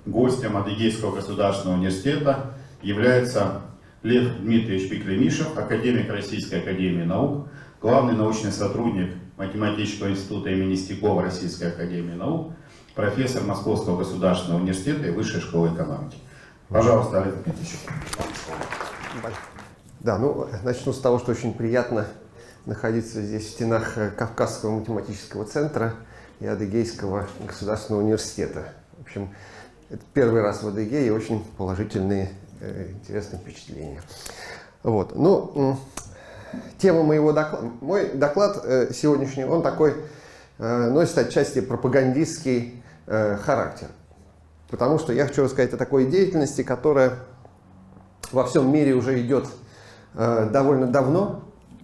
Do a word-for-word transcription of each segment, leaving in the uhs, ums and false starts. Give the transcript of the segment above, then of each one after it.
гостем Адыгейского государственного университета является Лев Дмитриевич Пеклемишев, академик Российской академии наук, главный научный сотрудник Математического института имени Стекова Российской академии наук, профессор Московского государственного университета и Высшей школы экономики. Пожалуйста, Олег Дмитриевич. Да, ну, начну с того, что очень приятно находиться здесь в стенах Кавказского математического центра и Адыгейского государственного университета. В общем, это первый раз в Адыгее и очень положительные, э, интересные впечатления. Вот. Ну, тема моего доклада, мой доклад э, сегодняшний, он такой, э, носит отчасти пропагандистский э, характер. Потому что я хочу рассказать о такой деятельности, которая во всем мире уже идет э, довольно давно.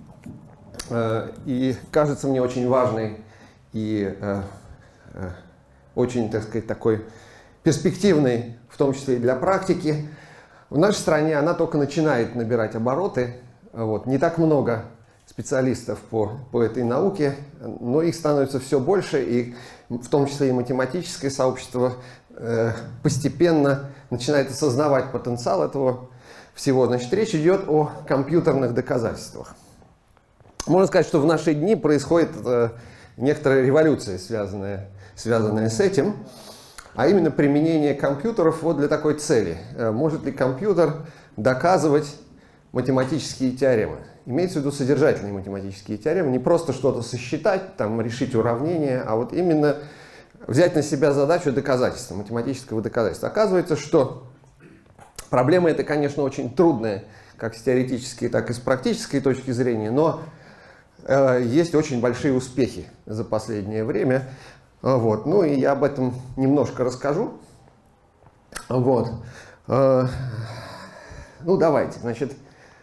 Э, и кажется мне очень важной и э, э, очень, так сказать, такой перспективной, в том числе и для практики. В нашей стране она только начинает набирать обороты. Вот. Не так много специалистов по, по этой науке, но их становится все больше, и в том числе и математическое сообщество э, постепенно начинает осознавать потенциал этого всего. Значит, речь идет о компьютерных доказательствах. Можно сказать, что в наши дни происходит э, некоторая революция, связанная, связанная с этим. А именно применение компьютеров вот для такой цели. Может ли компьютер доказывать математические теоремы? Имеется в виду содержательные математические теоремы. Не просто что-то сосчитать, там, решить уравнение, а вот именно взять на себя задачу доказательства, математического доказательства. Оказывается, что проблема эта, конечно, очень трудная, как с теоретической, так и с практической точки зрения, но э, есть очень большие успехи за последнее время. Вот. Ну и я об этом немножко расскажу. Вот. Ну давайте, значит,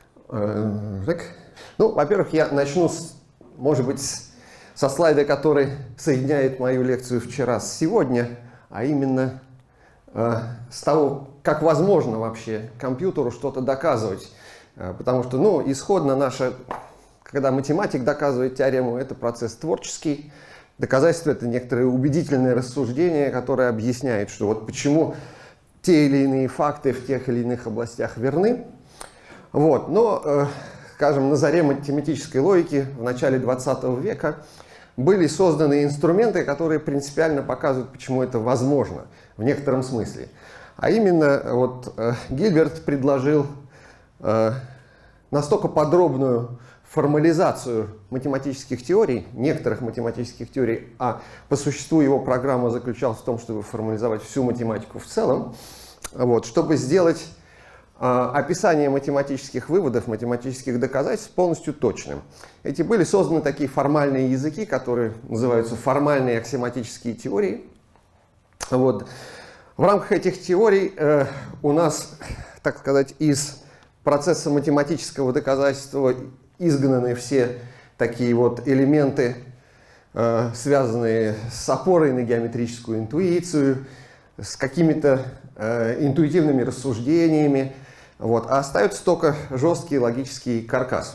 так. Ну, во-первых, я начну, с, может быть, со слайда, который соединяет мою лекцию вчера с сегодня, а именно с того, как возможно вообще компьютеру что-то доказывать. Потому что, ну, исходно наша, когда математик доказывает теорему, это процесс творческий. Доказательство — это некоторое убедительное рассуждение, которое объясняет, что вот почему те или иные факты в тех или иных областях верны. Вот. Но, э, скажем, на заре математической логики в начале двадцатого века были созданы инструменты, которые принципиально показывают, почему это возможно в некотором смысле. А именно, вот э, Гильберт предложил э, настолько подробную формализацию математических теорий, некоторых математических теорий, а по существу его программа заключалась в том, чтобы формализовать всю математику в целом, вот, чтобы сделать э, описание математических выводов, математических доказательств полностью точным. Эти были созданы такие формальные языки, которые называются формальные аксиоматические теории. Вот. В рамках этих теорий э, у нас, так сказать, из процесса математического доказательства изгнаны все такие вот элементы, э, связанные с опорой на геометрическую интуицию, с какими-то э, интуитивными рассуждениями, вот, а остается только жесткий логический каркас.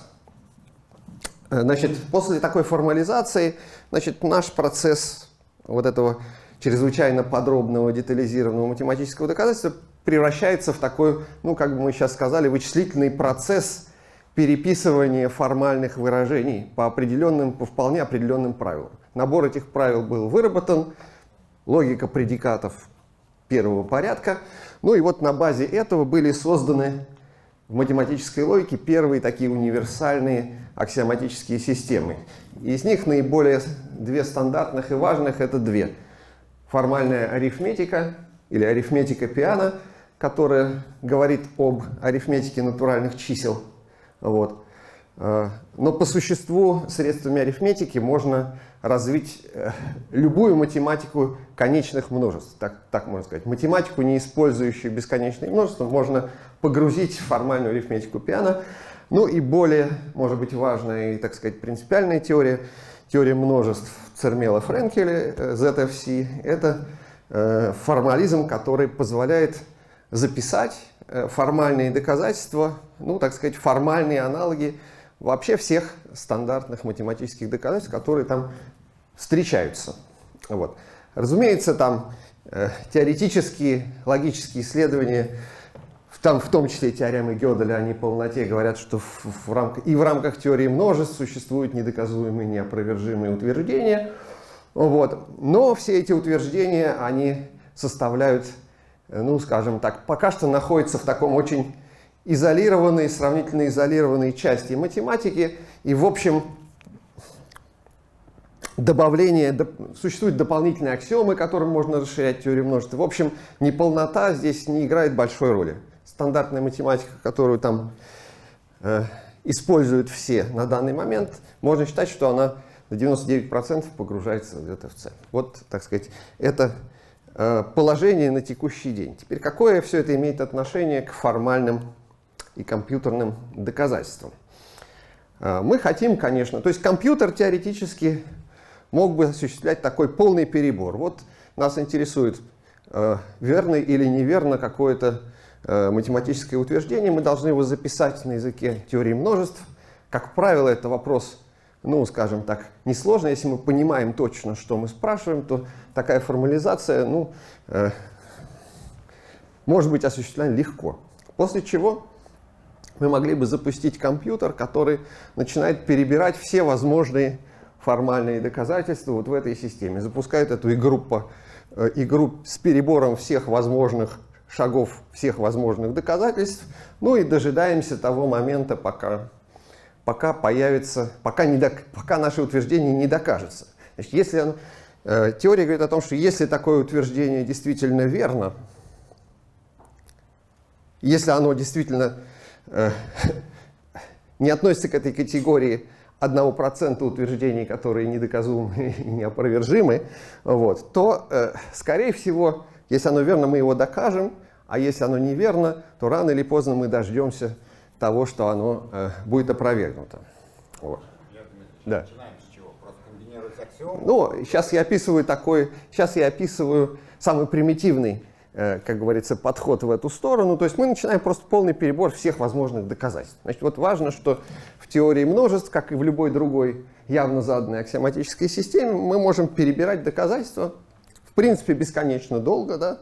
Значит, после такой формализации, значит, наш процесс вот этого чрезвычайно подробного, детализированного математического доказательства превращается в такой, ну, как бы мы сейчас сказали, вычислительный процесс переписывание формальных выражений по определенным, по вполне определенным правилам. Набор этих правил был выработан, логика предикатов первого порядка. Ну и вот на базе этого были созданы в математической логике первые такие универсальные аксиоматические системы. Из них наиболее две стандартных и важных — это две. Формальная арифметика или арифметика Пиано, которая говорит об арифметике натуральных чисел. Вот. Но по существу средствами арифметики можно развить любую математику конечных множеств, так, так можно сказать. Математику, не использующую бесконечные множества, можно погрузить в формальную арифметику Пиано. Ну и более, может быть, важная и, так сказать, принципиальная теория, теория множеств Цермела-Френкеля, зет эф си, это формализм, который позволяет записать формальные доказательства, ну, так сказать, формальные аналоги вообще всех стандартных математических доказательств, которые там встречаются. Вот. Разумеется, там э, теоретические, логические исследования, там в том числе теоремы Гёделя, они по полноте говорят, что в, в рамках, и в рамках теории множеств существуют недоказуемые, неопровержимые утверждения. Вот. Но все эти утверждения, они составляют, ну, скажем так, пока что находятся в таком очень изолированной, сравнительно изолированной части математики. И, в общем, добавление, существуют дополнительные аксиомы, которым можно расширять теорию множеств. В общем, неполнота здесь не играет большой роли. Стандартная математика, которую там э, используют все на данный момент, можно считать, что она на девяносто девять процентов погружается где-то в цель. Вот, так сказать, это э, положение на текущий день. Теперь, какое все это имеет отношение к формальным и компьютерным доказательствам? Э, мы хотим, конечно, то есть компьютер теоретически мог бы осуществлять такой полный перебор. Вот нас интересует, э, верно или неверно какое-то математическое утверждение, мы должны его записать на языке теории множеств. Как правило, это вопрос, ну, скажем так, несложный. Если мы понимаем точно, что мы спрашиваем, то такая формализация, ну, э, может быть осуществлена легко. После чего мы могли бы запустить компьютер, который начинает перебирать все возможные формальные доказательства вот в этой системе. Запускает эту игру, по, э, игру с перебором всех возможных шагов, всех возможных доказательств, ну и дожидаемся того момента, пока, пока появится, пока, не док, пока наше утверждение не докажется. Значит, если он, э, теория говорит о том, что если такое утверждение действительно верно, если оно действительно э, не относится к этой категории одного процента утверждений, которые недоказуемы и неопровержимы, вот, то, э, скорее всего, если оно верно, мы его докажем, а если оно неверно, то рано или поздно мы дождемся того, что оно э, будет опровергнуто. Вот. Да. Начинаем с чего? Просто комбинировать аксиомы? Ну, сейчас я описываю такой, сейчас я описываю самый примитивный, э, как говорится, подход в эту сторону. То есть мы начинаем просто полный перебор всех возможных доказательств. Значит, вот важно, что в теории множеств, как и в любой другой явно заданной аксиоматической системе, мы можем перебирать доказательства, в принципе, бесконечно долго, да?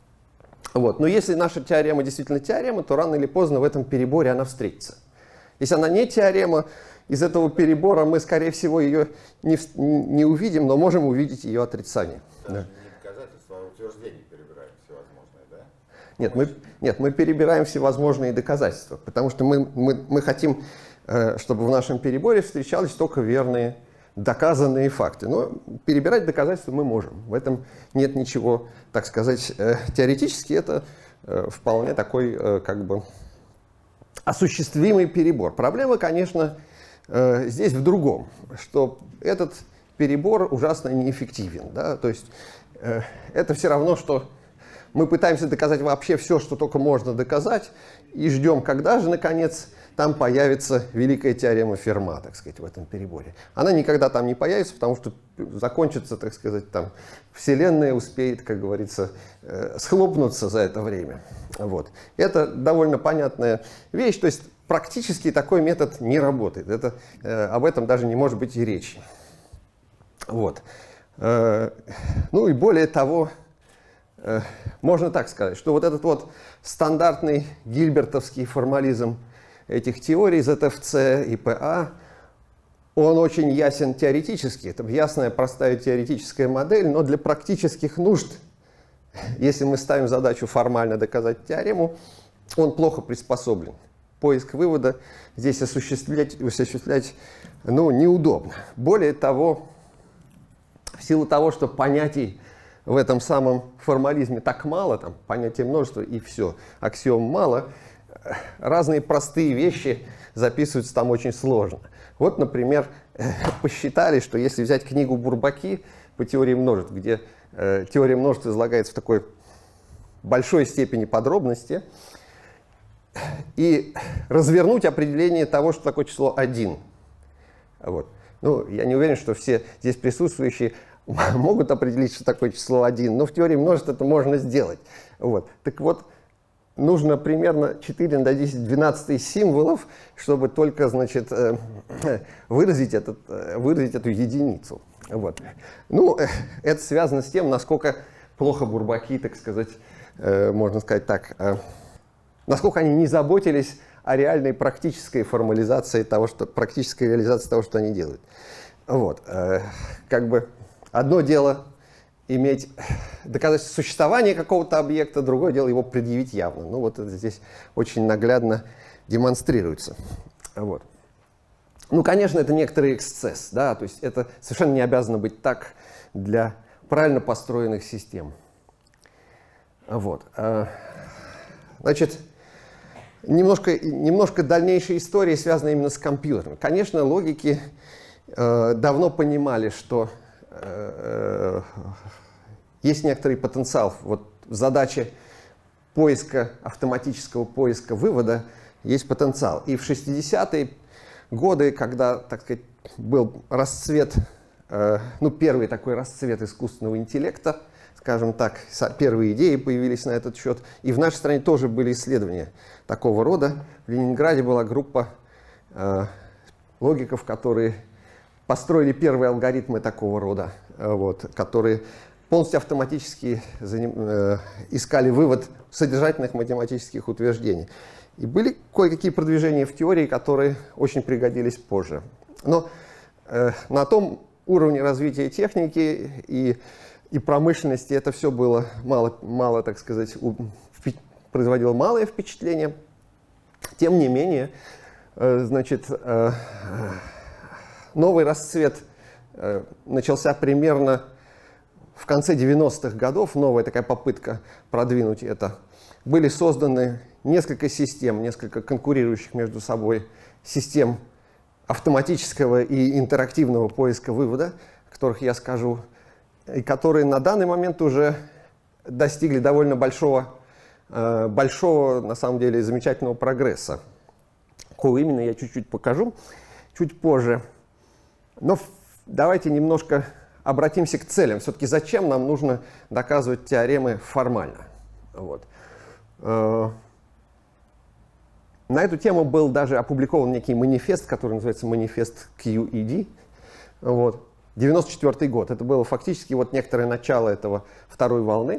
Вот. Но если наша теорема действительно теорема, то рано или поздно в этом переборе она встретится. Если она не теорема, из этого перебора мы, скорее всего, ее не, не увидим, но можем увидеть ее отрицание. Даже Да. не доказательства, а утверждения перебираем всевозможные, да? Нет, мы, нет, мы перебираем всевозможные доказательства, потому что мы, мы, мы хотим, э, чтобы в нашем переборе встречались только верные доказанные факты. Но перебирать доказательства мы можем. В этом нет ничего, так сказать, э, теоретически это э, вполне такой, э, как бы, осуществимый перебор. Проблема, конечно, э, здесь в другом, что этот перебор ужасно неэффективен. Да? То есть э, это все равно, что мы пытаемся доказать вообще все, что только можно доказать, и ждем, когда же, наконец, там появится великая теорема Ферма, так сказать, в этом переборе. Она никогда там не появится, потому что закончится, так сказать, там Вселенная успеет, как говорится, э, схлопнуться за это время. Вот. Это довольно понятная вещь, то есть практически такой метод не работает. Это, э, об этом даже не может быть и речи. Вот. Э, ну и более того, э, можно так сказать, что вот этот вот стандартный гильбертовский формализм этих теорий зет эф цэ и пэ а, он очень ясен теоретически. Это ясная, простая теоретическая модель, но для практических нужд, если мы ставим задачу формально доказать теорему, он плохо приспособлен. Поиск вывода здесь осуществлять, осуществлять ну, неудобно. Более того, в силу того, что понятий в этом самом формализме так мало, там понятия множества и все, аксиом мало, разные простые вещи записываются там очень сложно. Вот, например, посчитали, что если взять книгу Бурбаки по теории множеств, где э, теория множеств излагается в такой большой степени подробности, и развернуть определение того, что такое число один. Вот. Ну, я не уверен, что все здесь присутствующие могут определить, что такое число один, но в теории множеств это можно сделать. Вот. Так вот, нужно примерно четыре на десять двенадцать символов, чтобы только, значит, выразить, этот, выразить эту единицу. Вот. Ну, это связано с тем, насколько плохо бурбаки, так сказать, э, можно сказать так, э, насколько они не заботились о реальной практической формализации того, что, практической реализации того, что они делают. Вот, э, как бы одно дело иметь доказательство существования какого-то объекта, другое дело его предъявить явно. Ну вот это здесь очень наглядно демонстрируется. Вот. Ну, конечно, это некоторый эксцесс, да, то есть это совершенно не обязано быть так для правильно построенных систем. Вот. Значит, немножко, немножко дальнейшей истории связаны именно с компьютерами. Конечно, логики э, давно понимали, что э, есть некоторый потенциал вот, в задаче поиска, автоматического поиска вывода, есть потенциал. И в шестидесятые годы, когда, так сказать, был расцвет, э, ну, первый такой расцвет искусственного интеллекта, скажем так, первые идеи появились на этот счет, и в нашей стране тоже были исследования такого рода. В Ленинграде была группа э, логиков, которые построили первые алгоритмы такого рода, э, вот, которые полностью автоматически заним, э, искали вывод содержательных математических утверждений. И были кое-какие продвижения в теории, которые очень пригодились позже. Но э, на том уровне развития техники и, и промышленности это все было мало, мало так сказать, у, впи, производило малое впечатление. Тем не менее, э, значит, э, новый расцвет э, начался примерно в конце девяностых годов, новая такая попытка продвинуть это. Были созданы несколько систем, несколько конкурирующих между собой систем автоматического и интерактивного поиска вывода, о которых я скажу, и которые на данный момент уже достигли довольно большого, э, большого, на самом деле, замечательного прогресса. Какого именно, я чуть-чуть покажу чуть позже. Но давайте немножко обратимся к целям. Все-таки зачем нам нужно доказывать теоремы формально? Вот. На эту тему был даже опубликован некий манифест, который называется манифест кью и ди. Вот. девяносто четвёртый год. Это было фактически вот некоторое начало этого второй волны,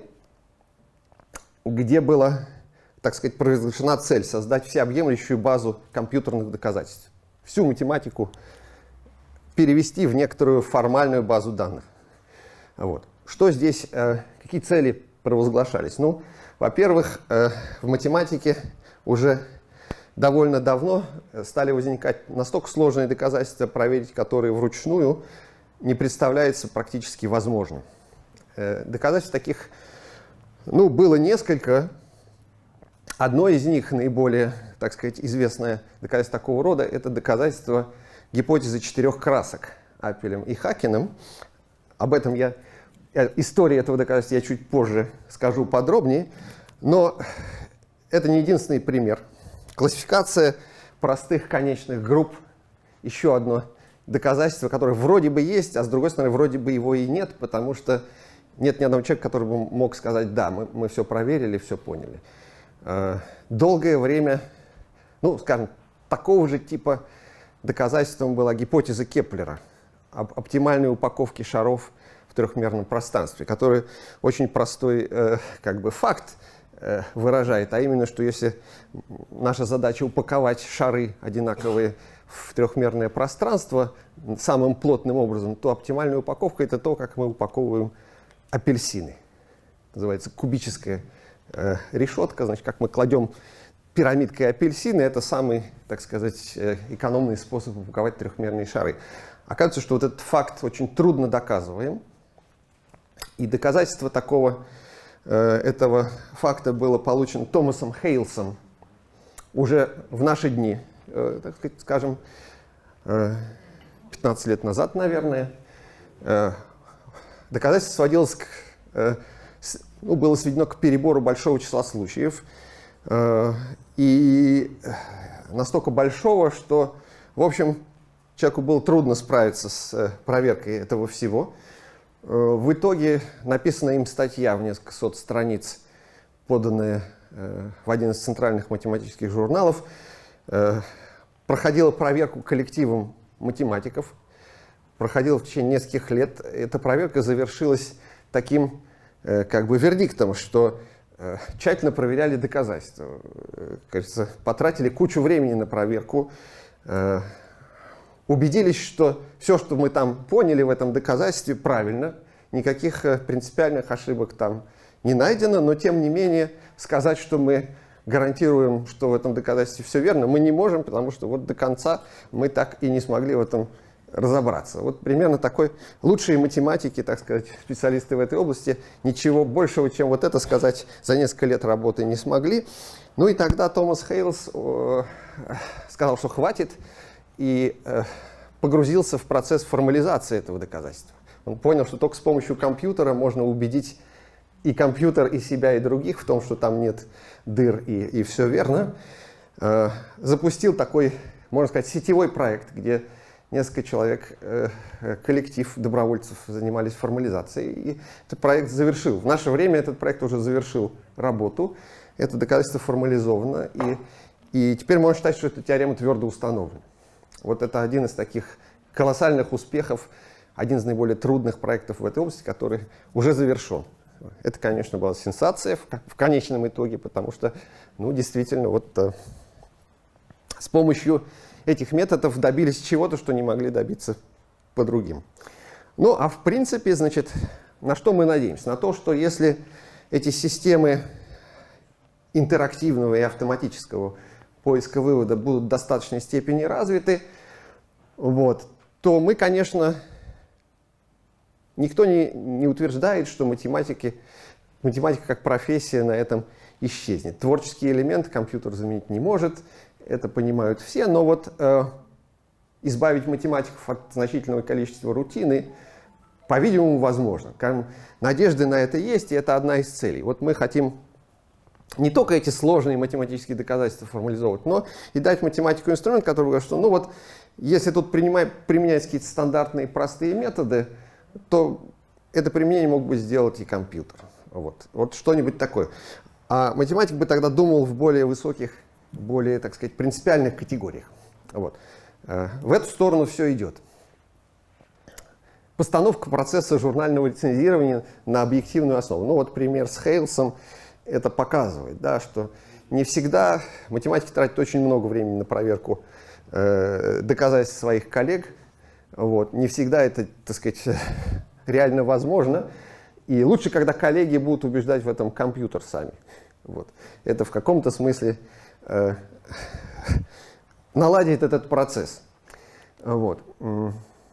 где была, так сказать, провозглашена цель создать всеобъемлющую базу компьютерных доказательств. Всю математику перевести в некоторую формальную базу данных. Вот. Что здесь, э, какие цели провозглашались? Ну, во-первых, э, в математике уже довольно давно стали возникать настолько сложные доказательства, проверить которые вручную не представляется практически возможным. Э, доказательств таких, ну, было несколько. Одно из них, наиболее, так сказать, известное доказательство такого рода, это доказательство гипотезы четырех красок Аппелем и Хакеном. Об этом я, истории этого доказательства я чуть позже скажу подробнее. Но это не единственный пример. Классификация простых конечных групп – еще одно доказательство, которое вроде бы есть, а с другой стороны, вроде бы его и нет, потому что нет ни одного человека, который бы мог сказать: да, мы, мы все проверили, все поняли. Долгое время, ну, скажем, такого же типа доказательством была гипотеза Кеплера об оптимальной упаковке шаров в трехмерном пространстве, который очень простой э, как бы факт э, выражает, а именно, что если наша задача упаковать шары одинаковые в трехмерное пространство самым плотным образом, то оптимальная упаковка — это то, как мы упаковываем апельсины. Называется кубическая э, решетка, значит, как мы кладем пирамидкой апельсины, это самый, так сказать, экономный способ упаковать трехмерные шары. Оказывается, что вот этот факт очень трудно доказываем. И доказательство такого, этого факта было получено Томасом Хейлсом уже в наши дни, так сказать, скажем, пятнадцать лет назад, наверное. Доказательство сводилось к, ну, было сведено к перебору большого числа случаев. И настолько большого, что, в общем, человеку было трудно справиться с проверкой этого всего. В итоге написана им статья в несколько сот страниц, поданная в один из центральных математических журналов, проходила проверку коллективом математиков, проходила в течение нескольких лет. Эта проверка завершилась таким как бы вердиктом, что тщательно проверяли доказательства. Кажется, потратили кучу времени на проверку, убедились, что все, что мы там поняли в этом доказательстве, правильно, никаких принципиальных ошибок там не найдено, но тем не менее сказать, что мы гарантируем, что в этом доказательстве все верно, мы не можем, потому что вот до конца мы так и не смогли в этом разобраться. Вот примерно такой. Лучшие математики, так сказать, специалисты в этой области, ничего большего, чем вот это сказать, за несколько лет работы не смогли. Ну и тогда Томас Хейлс э, сказал, что хватит, и э, погрузился в процесс формализации этого доказательства. Он понял, что только с помощью компьютера можно убедить и компьютер, и себя, и других в том, что там нет дыр, и, и все верно. Э, запустил такой, можно сказать, сетевой проект, где несколько человек, э, коллектив добровольцев занимались формализацией, и этот проект завершил. В наше время этот проект уже завершил работу, это доказательство формализовано, и, и теперь можно считать, что эта теорема твердо установлена. Вот это один из таких колоссальных успехов, один из наиболее трудных проектов в этой области, который уже завершен. Это, конечно, была сенсация в, в конечном итоге, потому что, ну, действительно, вот э, с помощью этих методов добились чего-то, что не могли добиться по другим. Ну, а в принципе, значит, на что мы надеемся? На то, что если эти системы интерактивного и автоматического поиска вывода будут в достаточной степени развиты, вот, то мы, конечно, никто не, не утверждает, что математики, математика как профессия на этом исчезнет. Творческий элемент компьютер заменить не может, это понимают все, но вот э, избавить математиков от значительного количества рутины, по-видимому, возможно. Надежды на это есть, и это одна из целей. Вот мы хотим не только эти сложные математические доказательства формализовывать, но и дать математику инструмент, который говорит, что ну вот, если тут применяются какие-то стандартные простые методы, то это применение мог бы сделать и компьютер. Вот, вот что-нибудь такое. А математик бы тогда думал в более высоких, более, так сказать, принципиальных категориях. Вот. В эту сторону все идет. Постановка процесса журнального рецензирования на объективную основу. Ну вот пример с Хейлсом это показывает, да, что не всегда математики тратят очень много времени на проверку э, доказательств своих коллег. Вот. Не всегда это, так сказать, реально возможно. И лучше, когда коллеги будут убеждать в этом компьютер сами. Вот. Это в каком-то смысле э, наладит этот процесс. Вот. Ну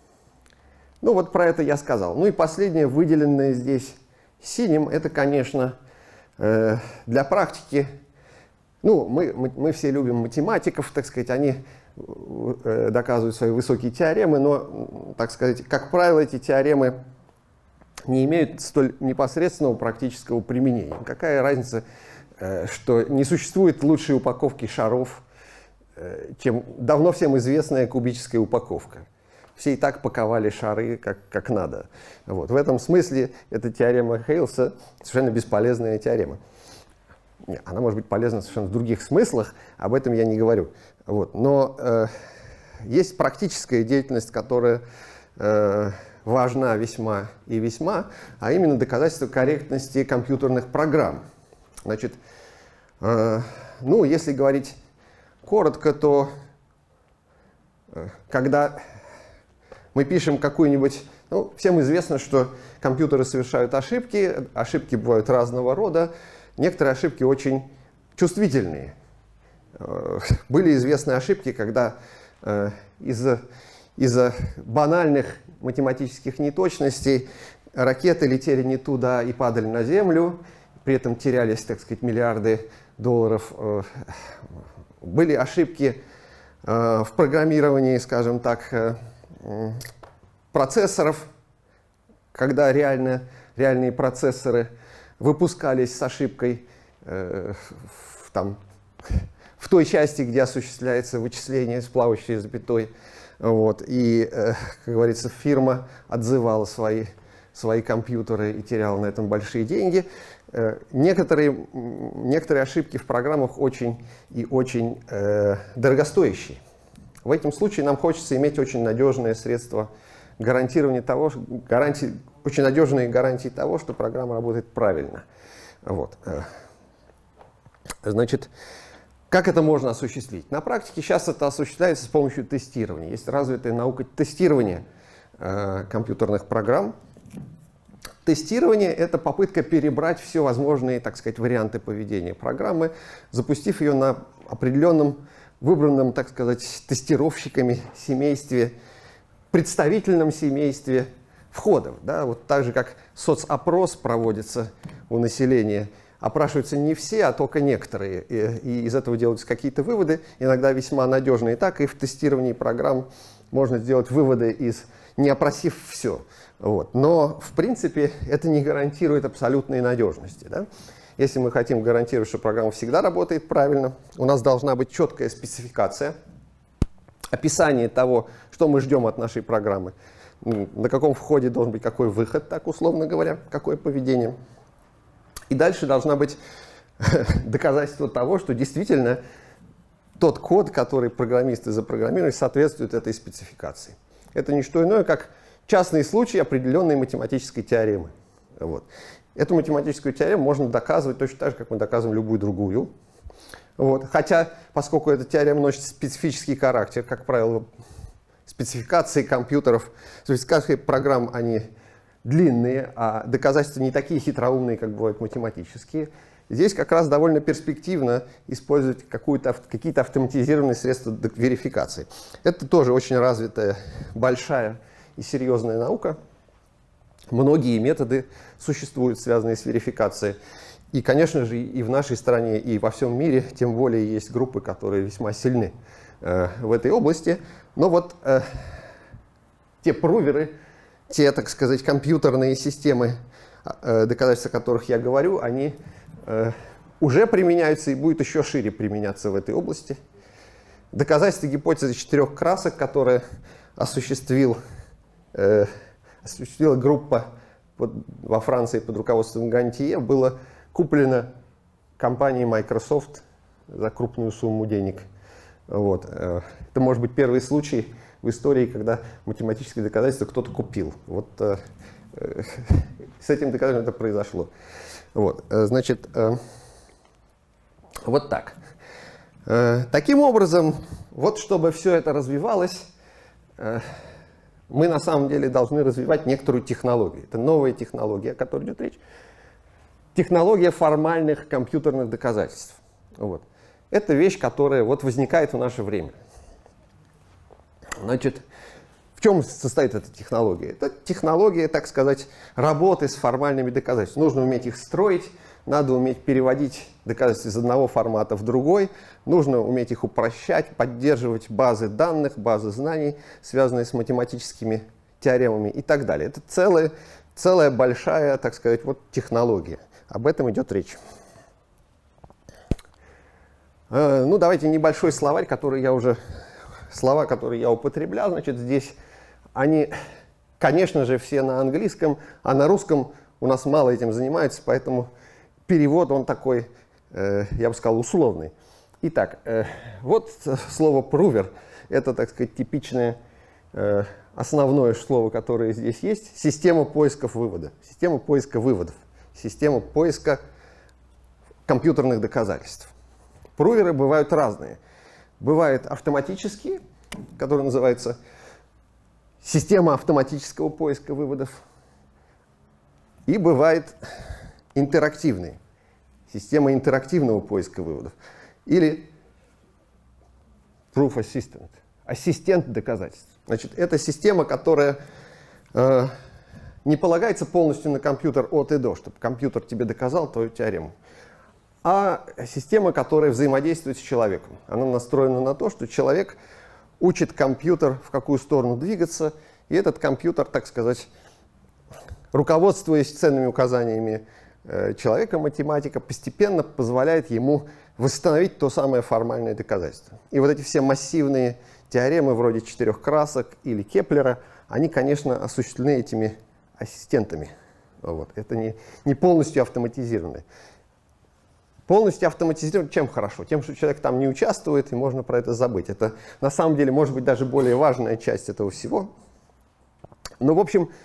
вот про это я сказал. Ну и последнее, выделенное здесь синим, это, конечно, э, для практики. Ну, мы, мы, мы все любим математиков, так сказать, они э, доказывают свои высокие теоремы, но, так сказать, как правило, эти теоремы не имеют столь непосредственного практического применения. Какая разница, э, что не существует лучшей упаковки шаров, э, чем давно всем известная кубическая упаковка. Все и так паковали шары как, как надо. Вот. В этом смысле эта теорема Хейлса совершенно бесполезная теорема. Нет, она может быть полезна совершенно в других смыслах, об этом я не говорю. Вот. Но э, есть практическая деятельность, которая э, важна весьма и весьма, а именно доказательство корректности компьютерных программ. Значит, э, ну, если говорить коротко, то э, когда мы пишем какую-нибудь... Ну, всем известно, что компьютеры совершают ошибки, ошибки бывают разного рода. Некоторые ошибки очень чувствительные. Были известны ошибки, когда э, из-за из-за банальных математических неточностей ракеты летели не туда и падали на Землю, при этом терялись, так сказать, миллиарды долларов. Были ошибки э, в программировании, скажем так, э, процессоров, когда реально, реальные процессоры выпускались с ошибкой э, в, там, в той части, где осуществляется вычисление с плавающей запятой. Вот. И, э, как говорится, фирма отзывала свои, свои компьютеры и теряла на этом большие деньги. Э, некоторые, некоторые ошибки в программах очень и очень э, дорогостоящие. В этом случае нам хочется иметь очень надежное средство гарантирования того, гарантии очень надежные гарантии того, что программа работает правильно. Вот. Значит, как это можно осуществить? На практике сейчас это осуществляется с помощью тестирования. Есть развитая наука тестирования э, компьютерных программ. Тестирование — это попытка перебрать все возможные, так сказать, варианты поведения программы, запустив ее на определенном, выбранном, так сказать, тестировщиками семействе, представительном семействе входов. Да? Вот так же, как соцопрос проводится у населения, опрашиваются не все, а только некоторые, и, и из этого делаются какие-то выводы, иногда весьма надежные. Так и в тестировании программ можно сделать выводы, из, не опросив все. Вот. Но, в принципе, это не гарантирует абсолютной надежности. Да? Если мы хотим гарантировать, что программа всегда работает правильно, у нас должна быть четкая спецификация, описание того, что мы ждем от нашей программы, на каком входе должен быть какой выход, так условно говоря, какое поведение. И дальше должна быть доказательство того, что действительно тот код, который программисты запрограммировали, соответствует этой спецификации. Это не что иное, как частный случай определенной математической теоремы. Вот. Эту математическую теорему можно доказывать точно так же, как мы доказываем любую другую. Вот. Хотя, поскольку эта теорема носит специфический характер, как правило, спецификации компьютеров, спецификации программ, они длинные, а доказательства не такие хитроумные, как бывают математические. Здесь как раз довольно перспективно использовать какие-то автоматизированные средства верификации. Это тоже очень развитая, большая и серьезная наука. Многие методы существуют, связанные с верификацией. И, конечно же, и в нашей стране, и во всем мире, тем более, есть группы, которые весьма сильны э, в этой области. Но вот э, те пруверы, те, так сказать, компьютерные системы, э, доказательства которых я говорю, они э, уже применяются и будут еще шире применяться в этой области. Доказательство гипотезы четырех красок, которое осуществил, э, осуществила группа под, во Франции под руководством Гантье, было куплено компанией Microsoft за крупную сумму денег. Вот. Это может быть первый случай в истории, когда математические доказательства кто-то купил. Вот э, э, с этим доказательством это произошло. Вот. Значит, э, вот так. Э, таким образом, вот чтобы все это развивалось, э, мы на самом деле должны развивать некоторую технологию. Это новая технология, о которой идет речь. Технология формальных компьютерных доказательств. Вот. Это вещь, которая вот возникает в наше время. Значит, в чем состоит эта технология? Это технология, так сказать, работы с формальными доказательствами. Нужно уметь их строить, надо уметь переводить доказательства из одного формата в другой, нужно уметь их упрощать, поддерживать базы данных, базы знаний, связанные с математическими теоремами и так далее. Это целая, целая большая, так сказать, вот технология. Об этом идет речь. Э, ну, давайте небольшой словарь, который я уже, слова, которые я употреблял, значит, здесь они, конечно же, все на английском, а на русском у нас мало этим занимаются, поэтому перевод, он такой, э, я бы сказал, условный. Итак, э, вот слово «прувер», это, так сказать, типичное, э, основное слово, которое здесь есть, система поисков вывода, система поиска выводов. Система поиска компьютерных доказательств. Пруверы бывают разные. Бывают автоматические, которые называются система автоматического поиска выводов. И бывает интерактивные, система интерактивного поиска выводов. Или proof assistant, ассистент доказательств. Значит, это система, которая э, не полагается полностью на компьютер от и до, чтобы компьютер тебе доказал твою теорему, а система, которая взаимодействует с человеком. Она настроена на то, что человек учит компьютер, в какую сторону двигаться, и этот компьютер, так сказать, руководствуясь ценными указаниями э, человека, математика, постепенно позволяет ему восстановить то самое формальное доказательство. И вот эти все массивные теоремы, вроде четырех красок или Кеплера, они, конечно, осуществлены этими ассистентами. Вот. Это не, не полностью автоматизировано. Полностью автоматизировано чем хорошо? Тем, что человек там не участвует, и можно про это забыть. Это на самом деле может быть даже более важная часть этого всего. Но, в общем,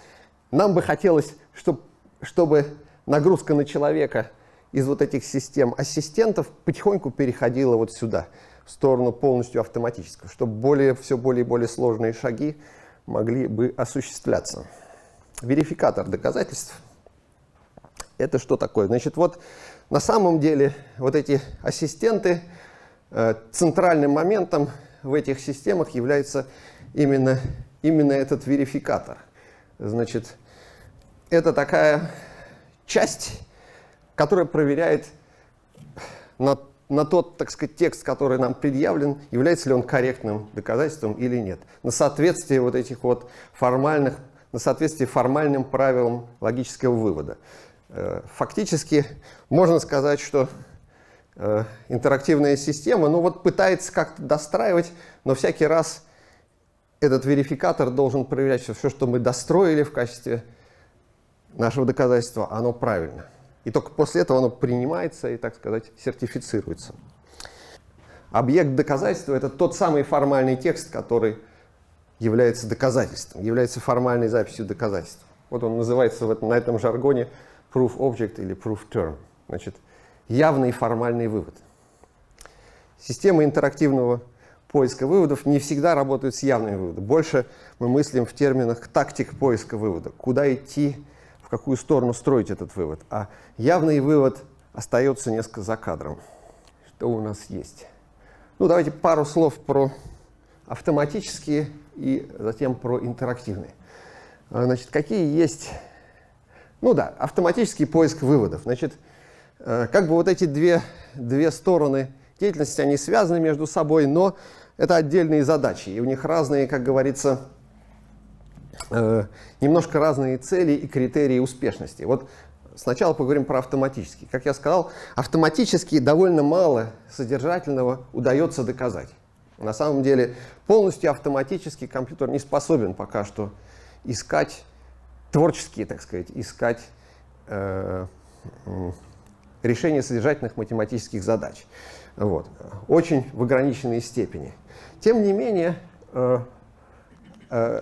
нам бы хотелось, чтобы, чтобы нагрузка на человека из вот этих систем ассистентов потихоньку переходила вот сюда, в сторону полностью автоматического, чтобы более, все более и более сложные шаги могли бы осуществляться. Верификатор доказательств – это что такое? Значит, вот на самом деле вот эти ассистенты, э, центральным моментом в этих системах является именно, именно этот верификатор. Значит, это такая часть, которая проверяет на, на тот, так сказать, текст, который нам предъявлен, является ли он корректным доказательством или нет. На соответствие вот этих вот формальных, на соответствие формальным правилам логического вывода. Фактически можно сказать, что э, интерактивная система, ну вот пытается как-то достраивать, но всякий раз этот верификатор должен проверять, что все, что мы достроили в качестве нашего доказательства, оно правильно. И только после этого оно принимается и, так сказать, сертифицируется. Объект доказательства – это тот самый формальный текст, который является доказательством, является формальной записью доказательства. Вот он называется в этом, на этом жаргоне proof object или proof term. Значит, явный формальный вывод. Системы интерактивного поиска выводов не всегда работают с явными выводами. Больше мы мыслим в терминах тактик поиска вывода. Куда идти, в какую сторону строить этот вывод. А явный вывод остается несколько за кадром. Что у нас есть? Ну, давайте пару слов про автоматические и затем про интерактивные. Значит, какие есть... Ну да, автоматический поиск выводов. Значит, как бы вот эти две, две стороны деятельности, они связаны между собой, но это отдельные задачи. И у них разные, как говорится, немножко разные цели и критерии успешности. Вот сначала поговорим про автоматический. Как я сказал, автоматически довольно мало содержательного удается доказать. На самом деле полностью автоматически компьютер не способен пока что искать, творческие, так сказать, искать э, э, решение содержательных математических задач. Вот. Очень в ограниченной степени. Тем не менее, э, э,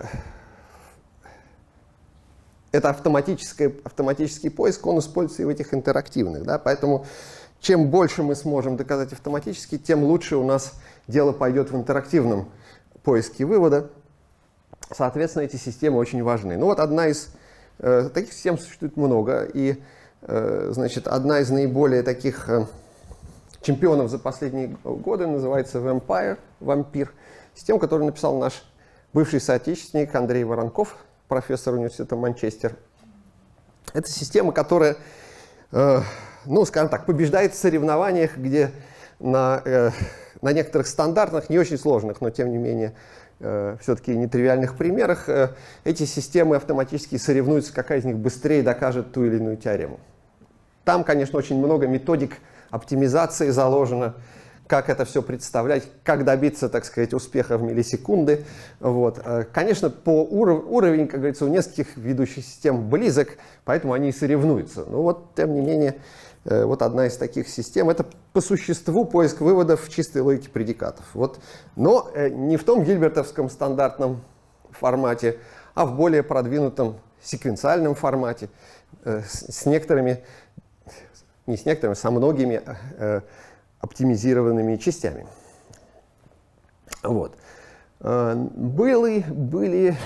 это автоматический, автоматический поиск, он используется и в этих интерактивных. Да? Поэтому чем больше мы сможем доказать автоматически, тем лучше у нас дело пойдет в интерактивном поиске вывода. Соответственно, эти системы очень важны. Ну вот одна из э, таких систем существует много, и э, значит, одна из наиболее таких э, чемпионов за последние годы называется Vampire, Вампир. Система, которую написал наш бывший соотечественник Андрей Воронков, профессор университета Манчестер. Это система, которая, э, ну, скажем так, побеждает в соревнованиях, где на, э, на некоторых стандартных, не очень сложных, но тем не менее все-таки нетривиальных примерах эти системы автоматически соревнуются, какая из них быстрее докажет ту или иную теорему. Там, конечно, очень много методик оптимизации заложено, как это все представлять, как добиться, так сказать, успеха в миллисекунды. Вот. Конечно, по уров- уровень, как говорится, у нескольких ведущих систем близок, поэтому они и соревнуются. Но вот, тем не менее, вот одна из таких систем – это по существу поиск выводов в чистой логике предикатов. Вот. Но не в том гильбертовском стандартном формате, а в более продвинутом секвенциальном формате, с некоторыми, не с некоторыми, со многими оптимизированными частями. Вот. Были, были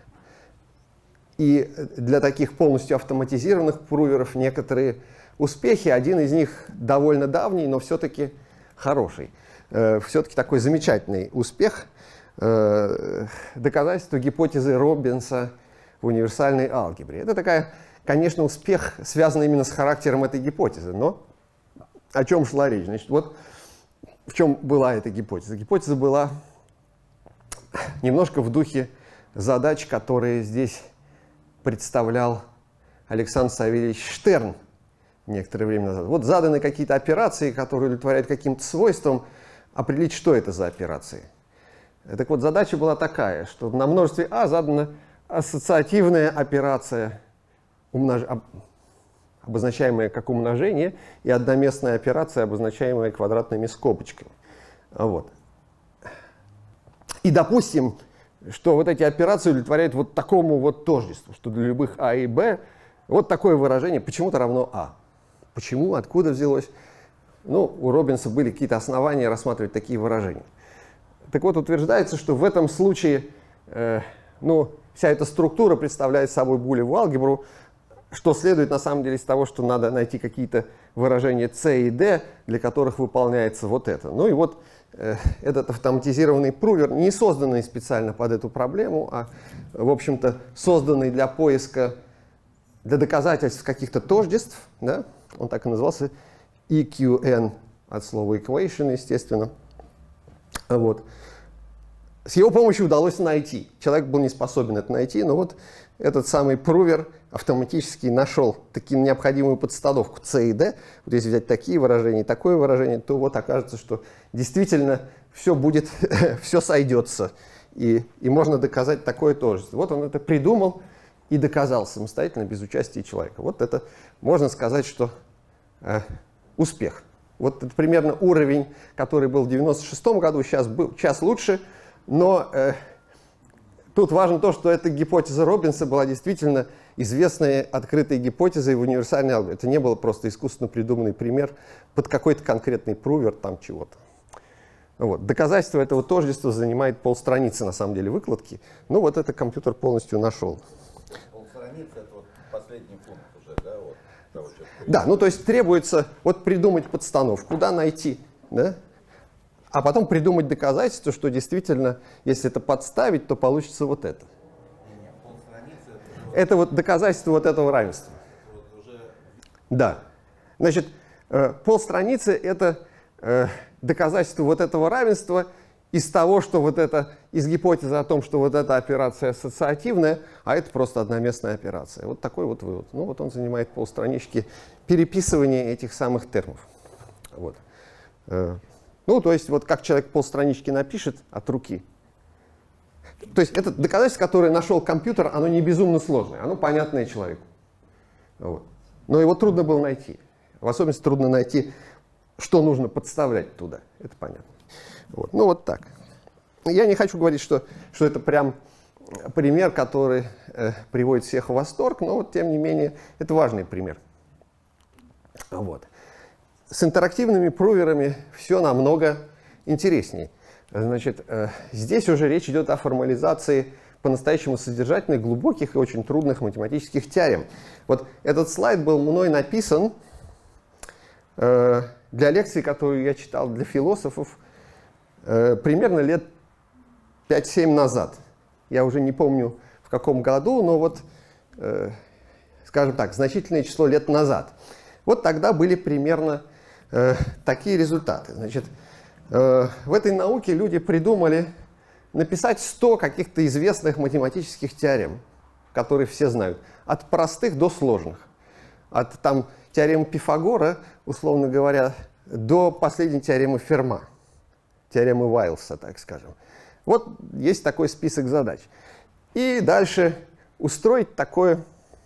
и для таких полностью автоматизированных пруверов некоторые успехи. Один из них довольно давний, но все-таки хороший. Все-таки такой замечательный успех. Доказательство гипотезы Робинса в универсальной алгебре. Это такая, конечно, успех, связанный именно с характером этой гипотезы. Но о чем шла речь? Значит, вот в чем была эта гипотеза. Гипотеза была немножко в духе задач, которые здесь представлял Александр Савельевич Штерн некоторое время назад. Вот заданы какие-то операции, которые удовлетворяют каким-то свойствам, определить, что это за операции. Так вот, задача была такая, что на множестве А задана ассоциативная операция, умнож... обозначаемая как умножение, и одноместная операция, обозначаемая квадратными скобочками. Вот. И, допустим, что вот эти операции удовлетворяют вот такому вот тождеству, что для любых А и Б вот такое выражение почему-то равно А. Почему, откуда взялось? Ну, у Робинса были какие-то основания рассматривать такие выражения. Так вот, утверждается, что в этом случае э, ну, вся эта структура представляет собой булевую алгебру, что следует на самом деле из того, что надо найти какие-то выражения С и Д, для которых выполняется вот это. Ну и вот э, этот автоматизированный прувер, не созданный специально под эту проблему, а, в общем-то, созданный для поиска, для доказательств каких-то тождеств, да? Он так и назывался, и кью эн от слова equation, естественно. Вот. С его помощью удалось найти. Человек был не способен это найти, но вот этот самый прувер автоматически нашел таки необходимую подстановку С и Д. Вот если взять такие выражения и такое выражение, то вот окажется, что действительно все будет, все сойдется. И, и можно доказать такое тождество. Вот он это придумал и доказал самостоятельно, без участия человека. Вот это можно сказать, что э, успех. Вот это примерно уровень, который был в девяносто шестом году, сейчас, был, сейчас лучше. Но э, тут важно то, что эта гипотеза Робинса была действительно известной открытой гипотезой в универсальной алгебре. Это не было просто искусственно придуманный пример под какой-то конкретный прувер там чего-то. Вот. Доказательство этого тождества занимает полстраницы, на самом деле, выкладки. Ну вот это компьютер полностью нашел. Полстраницы — это вот последний пункт уже, да? Вот, того, что... Да, ну то есть требуется вот придумать подстановку, куда найти, да? А потом придумать доказательство, что действительно, если это подставить, то получится вот это. Это вот доказательство вот этого равенства. Да. Значит, полстраницы — это доказательство вот этого равенства из того, что вот это, из гипотезы о том, что вот эта операция ассоциативная, а это просто одноместная операция. Вот такой вот вывод. Ну вот он занимает полстранички переписывания этих самых термов. Вот. Ну, то есть, вот как человек полстранички напишет от руки. То есть, это доказательство, которое нашел компьютер, оно не безумно сложное, оно понятное человеку. Вот. Но его трудно было найти. В особенности трудно найти, что нужно подставлять туда. Это понятно. Вот. Ну, вот так. Я не хочу говорить, что, что это прям пример, который э, приводит всех в восторг, но вот, тем не менее, это важный пример. Вот. С интерактивными пруверами все намного интереснее. Значит, э, здесь уже речь идет о формализации по-настоящему содержательных, глубоких и очень трудных математических теорем. Вот этот слайд был мной написан э, для лекции, которую я читал для философов э, примерно лет пять-семь назад. Я уже не помню в каком году, но вот, э, скажем так, значительное число лет назад. Вот тогда были примерно э, такие результаты. Значит, э, в этой науке люди придумали написать сто каких-то известных математических теорем, которые все знают, от простых до сложных. От там, теоремы Пифагора, условно говоря, до последней теоремы Ферма, теоремы Уайлса, так скажем. Вот есть такой список задач. И дальше устроить такое,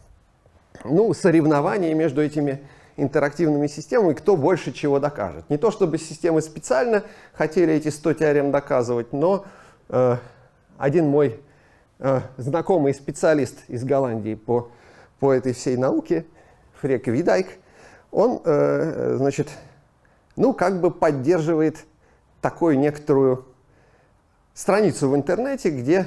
ну, соревнование между этими интерактивными системами, кто больше чего докажет. Не то чтобы системы специально хотели эти сто теорем доказывать, но э, один мой э, знакомый специалист из Голландии по, по этой всей науке, Фрек Видайк, он, э, значит, ну, как бы поддерживает такую некоторую страницу в интернете, где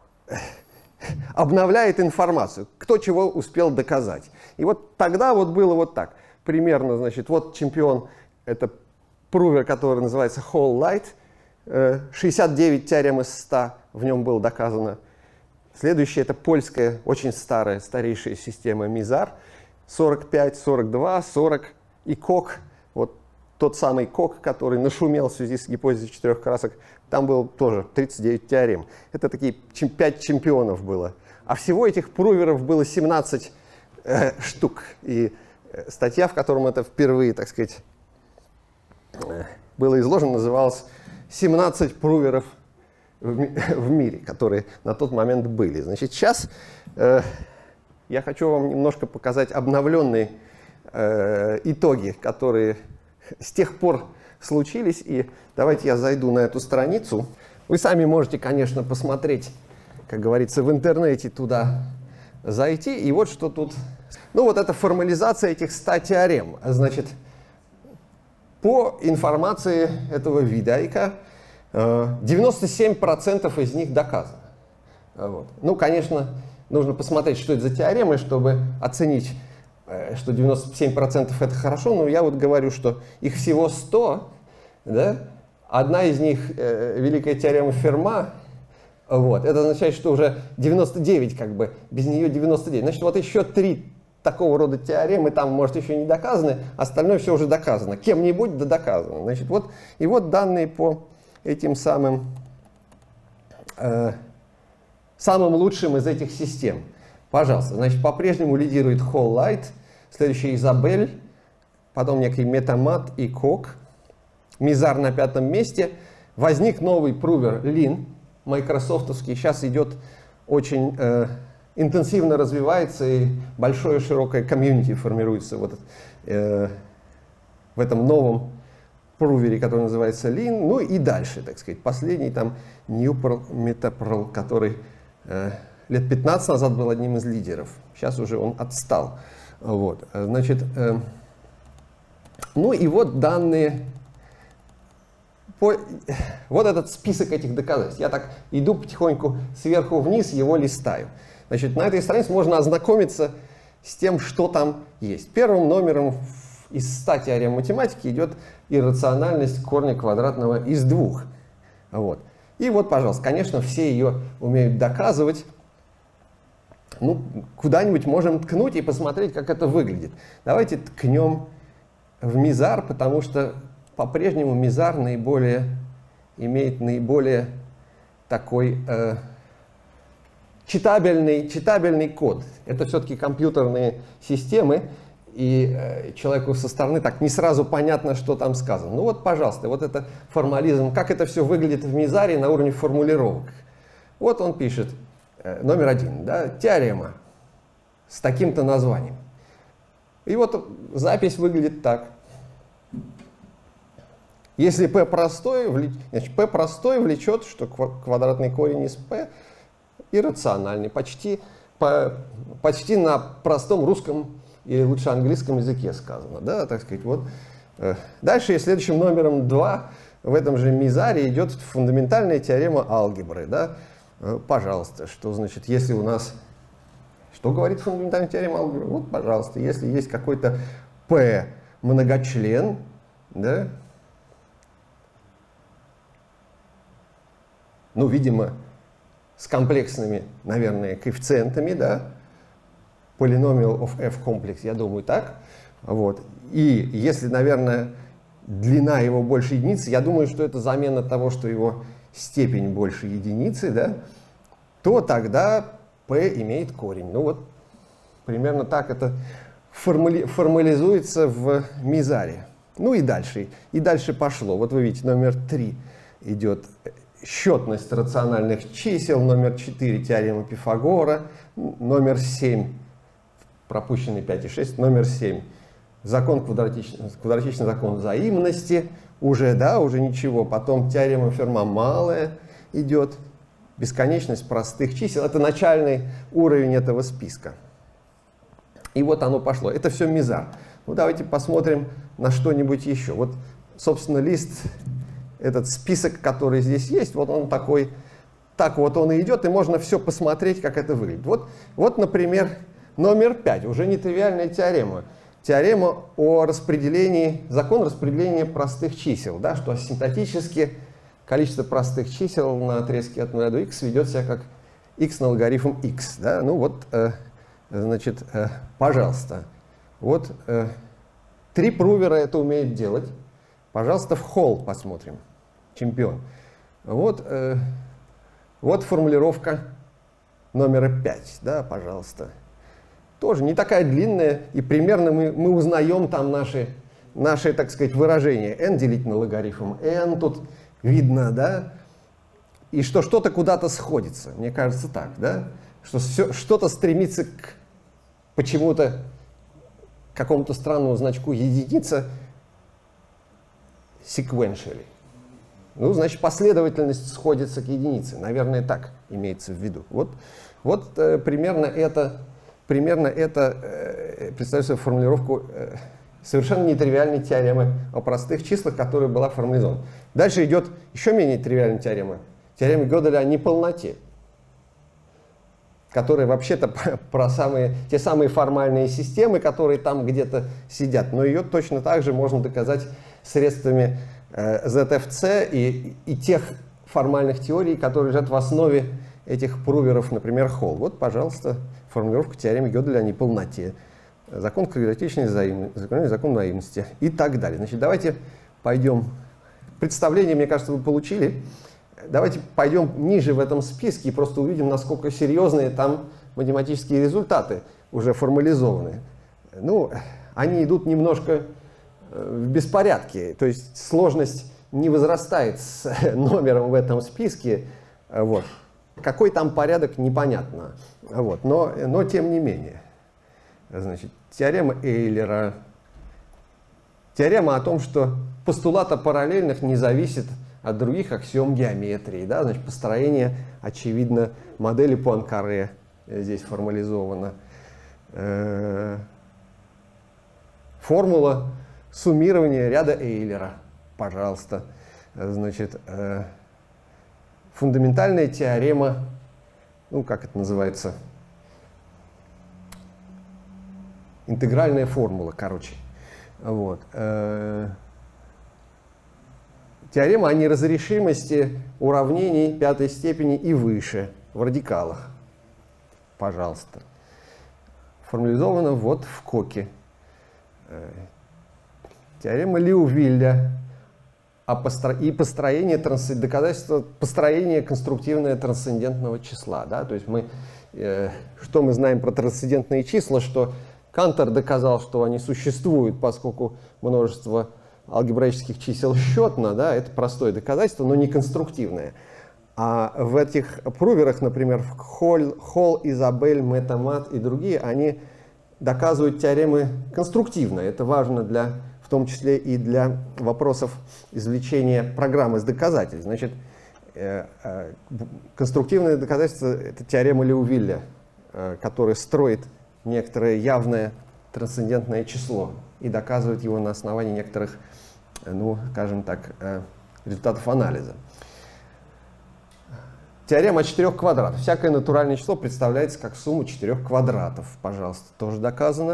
обновляет информацию, кто чего успел доказать. И вот тогда вот было вот так. Примерно, значит, вот чемпион, это прувер, который называется Whole Light, шестьдесят девять теорем из ста в нем было доказано. Следующая — это польская, очень старая, старейшая система Мизар, сорок пять, сорок два, сорок и Кок. Вот тот самый Кок, который нашумел в связи с гипотезой четырех красок, там было тоже тридцать девять теорем. Это такие пять чемпионов было. А всего этих пруверов было семнадцать э, штук. И статья, в котором это впервые, так сказать, было изложено, называлась «семнадцать пруверов в мире», которые на тот момент были. Значит, сейчас э, я хочу вам немножко показать обновленные э, итоги, которые с тех пор случились. И давайте я зайду на эту страницу. Вы сами можете, конечно, посмотреть как говорится, в интернете туда зайти. И вот что тут. Ну вот это формализация этих ста теорем. Значит, по информации этого видайка девяносто семь процентов из них доказано. Вот. Ну, конечно, нужно посмотреть, что это за теоремы, чтобы оценить, что девяносто семь процентов это хорошо. Но я вот говорю, что их всего сто. Да? Одна из них э, великая теорема Ферма. Вот. Это означает, что уже девяносто девять, как бы, без нее девяносто девять. Значит, вот еще три такого рода теоремы там, может, еще не доказаны, остальное все уже доказано. Кем-нибудь да доказано. Значит, вот, и вот данные по этим самым, э, самым лучшим из этих систем. Пожалуйста. Значит, по-прежнему лидирует Hall-Light, следующий Изабель, потом некий Метамат и Кок. Мизар на пятом месте. Возник новый прувер Лин, майкрософтовский. Сейчас идет очень э, интенсивно развивается, и большое широкое комьюнити формируется вот, э, в этом новом прувере, который называется Лин. Ну и дальше, так сказать, последний там Newpearl, Metapearl, который э, лет пятнадцать назад был одним из лидеров. Сейчас уже он отстал. Вот, значит, э, ну и вот данные. По, вот этот список этих доказательств. Я так иду потихоньку сверху вниз, его листаю. Значит, на этой странице можно ознакомиться с тем, что там есть. Первым номером из ста теорем математики идет иррациональность корня квадратного из двух. Вот. И вот, пожалуйста, конечно, все ее умеют доказывать. Ну, куда-нибудь можем ткнуть и посмотреть, как это выглядит. Давайте ткнем в Мизар, потому что по-прежнему Мизар наиболее, имеет наиболее такой э, читабельный, читабельный код. Это все-таки компьютерные системы, и э, человеку со стороны так не сразу понятно, что там сказано. Ну вот, пожалуйста, вот это формализм, как это все выглядит в Мизаре на уровне формулировок. Вот он пишет, э, номер один, да, теорема с таким-то названием. И вот запись выглядит так. Если p простой, значит, p простой влечет, что квадратный корень из p иррациональный, почти, по, почти на простом русском или лучше английском языке сказано. Да, так сказать, вот. Дальше следующим номером два в этом же Мизаре идет фундаментальная теорема алгебры. Да? Пожалуйста, что значит, если у нас... Что говорит фундаментальная теорема алгебры? Вот, пожалуйста, если есть какой-то p многочлен, да, ну, видимо, с комплексными, наверное, коэффициентами, да, polynomial of f complex, я думаю, так. Вот. И если, наверное, длина его больше единицы, я думаю, что это замена того, что его степень больше единицы, да, то тогда p имеет корень. Ну вот, примерно так это формули формализуется в Мизаре. Ну и дальше. И дальше пошло. Вот вы видите, номер три идет счетность рациональных чисел, номер четыре теорема Пифагора, номер семь, пропущенный пять и шесть, номер семь закон квадратичный, квадратичный закон взаимности, уже, да, уже ничего. Потом теорема Ферма малая идет, бесконечность простых чисел. Это начальный уровень этого списка. И вот оно пошло. Это все Мизар. Ну, давайте посмотрим на что-нибудь еще. Вот, собственно, лист, этот список, который здесь есть, вот он такой, так вот он и идет, и можно все посмотреть, как это выглядит. Вот, вот например, номер пять, уже нетривиальная теорема. Теорема о распределении, закон распределения простых чисел, да, что асимптотически количество простых чисел на отрезке от нуля до x ведет себя как x на логарифм x. Да? Ну вот, э, значит, э, пожалуйста, вот э, три прувера это умеют делать. Пожалуйста, в Холл посмотрим. Чемпион. Вот, э, вот формулировка номера пять, да, пожалуйста. Тоже не такая длинная, и примерно мы, мы узнаем там наши, наши, так сказать, выражения. n делить на логарифм n, тут видно, да, и что что-то куда-то сходится, мне кажется так, да, что что-то стремится к почему-то какому-то странному значку единица sequentially. Ну, значит, последовательность сходится к единице. Наверное, так имеется в виду. Вот, вот э, примерно это, примерно это э, представляет собой формулировку э, совершенно нетривиальной теоремы о простых числах, которая была формализована. Дальше идет еще менее тривиальная теорема. Теорема Gödeля о неполноте, которая вообще-то про самые, те самые формальные системы, которые там где-то сидят. Но ее точно так же можно доказать средствами э, зет эф цэ и, и тех формальных теорий, которые лежат в основе этих пруверов, например, Холл. Вот, пожалуйста, формулировка теоремы Gödeля о неполноте. Закон квадратичной взаимности, закон наивности и так далее. Значит, давайте пойдем. Представление, мне кажется, вы получили. Давайте пойдем ниже в этом списке и просто увидим, насколько серьезные там математические результаты уже формализованы. Ну, они идут немножко в беспорядке, то есть сложность не возрастает с номером в этом списке. Вот. Какой там порядок, непонятно. Вот. Но, но тем не менее. Значит, теорема Эйлера. Теорема о том, что постулат о параллельных не зависит от других аксиом геометрии. Да? Значит, построение, очевидно, модели Пуанкаре здесь формализовано. Э-э- формула суммирования ряда Эйлера. Пожалуйста. Значит, э- фундаментальная теорема, ну, как это называется, интегральная формула, короче. Вот. Теорема о неразрешимости уравнений пятой степени и выше в радикалах. Пожалуйста. Формализована вот в Коке. Теорема Лиувилля о постро... и построение транс... доказательства построения конструктивного трансцендентного числа. Да? То есть мы, э, что мы знаем про трансцендентные числа, что Кантор доказал, что они существуют, поскольку множество алгебраических чисел счетно, да, это простое доказательство, но не конструктивное. А в этих пруверах, например, Холл, Холл, Изабель, Метамат и другие, они доказывают теоремы конструктивно. Это важно для, в том числе и для вопросов извлечения программы из доказательств. Значит, э, э, конструктивное доказательство — это теорема Лиувилля, э, которая строит некоторое явное трансцендентное число и доказывает его на основании некоторых, ну, скажем так, результатов анализа. Теорема о четырех квадратах. Всякое натуральное число представляется как сумма четырех квадратов. Пожалуйста, тоже доказано.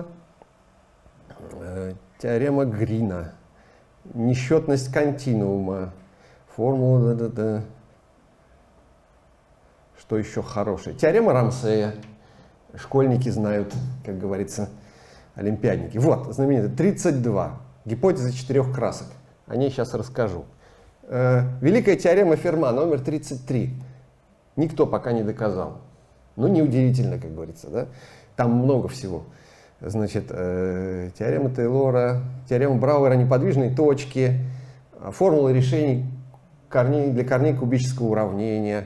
Теорема Грина. Несчетность континуума. Формула... Да, да, да. Что еще хорошее? Теорема Рамсея. Школьники знают, как говорится, олимпиадники. Вот, знаменитый тридцать два. Гипотеза четырех красок. О ней сейчас расскажу. Э, Великая теорема Ферма, номер тридцать три. Никто пока не доказал. Ну, неудивительно, как говорится. Да? Там много всего. Значит, э, теорема Тейлора, теорема Брауэра о неподвижной точке, формула решений корней, для корней кубического уравнения,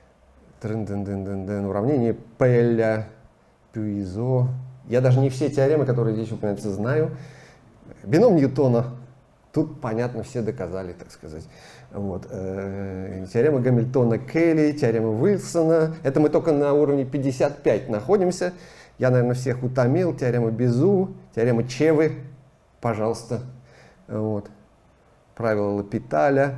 уравнение Пелля, Пюизо. Я даже не все теоремы, которые здесь упоминаются, знаю. Бином Ньютона. Тут, понятно, все доказали, так сказать. Вот. Теорема Гамильтона Келли, теорема Уилсона. Это мы только на уровне пятьдесят пять находимся. Я, наверное, всех утомил. Теорема Безу, теорема Чевы. Пожалуйста. Вот. Правило Лапиталя.